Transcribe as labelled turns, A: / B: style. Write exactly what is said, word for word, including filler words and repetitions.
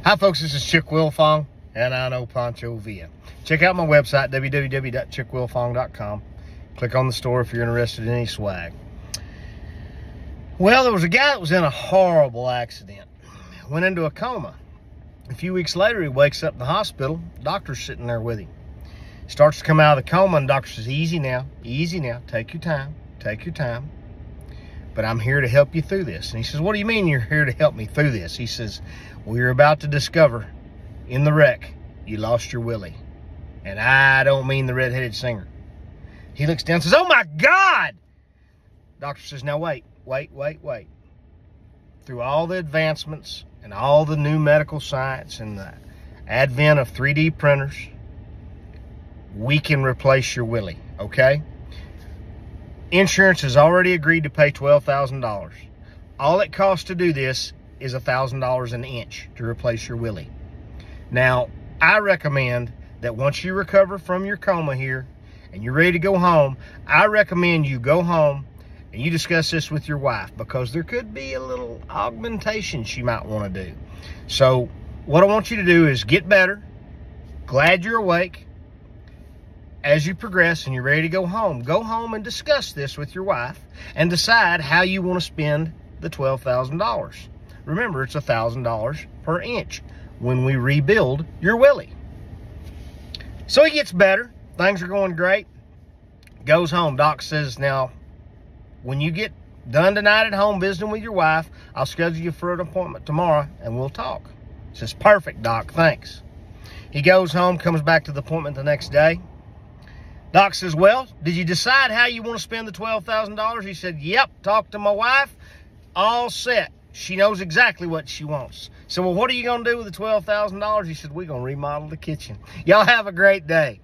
A: Hi folks, this is Chick Wilfong, and I know Pancho Villa. Check out my website, w w w dot chick wilfong dot com. Click on the store if you're interested in any swag. Well, there was a guy that was in a horrible accident. Went into a coma. A few weeks later, he wakes up in the hospital. Doctor's sitting there with him. Starts to come out of the coma, and the doctor says, easy now, easy now, take your time, take your time. But I'm here to help you through this. And he says, what do you mean you're here to help me through this? He says, we're about to discover in the wreck, you lost your Willie. And I don't mean the redheaded singer. He looks down and says, oh my God! Doctor says, now wait, wait, wait, wait. Through all the advancements and all the new medical science and the advent of three D printers, we can replace your Willie, okay? Insurance has already agreed to pay twelve thousand dollars. All it costs to do this is one thousand dollars an inch to replace your Willie. Now, I recommend that once you recover from your coma here and you're ready to go home, I recommend you go home and you discuss this with your wife, because there could be a little augmentation she might want to do. So what I want you to do is get better, glad you're awake. As you progress and you're ready to go home, go home and discuss this with your wife and decide how you want to spend the twelve thousand dollars. Remember, it's one thousand dollars per inch when we rebuild your Willie. So he gets better. Things are going great. Goes home. Doc says, now, when you get done tonight at home visiting with your wife, I'll schedule you for an appointment tomorrow and we'll talk. He says, perfect, Doc, thanks. He goes home, comes back to the appointment the next day. Doc says, well, did you decide how you want to spend the twelve thousand dollars? He said, yep, talked to my wife, all set. She knows exactly what she wants. So, well, what are you going to do with the twelve thousand dollars? He said, we're going to remodel the kitchen. Y'all have a great day.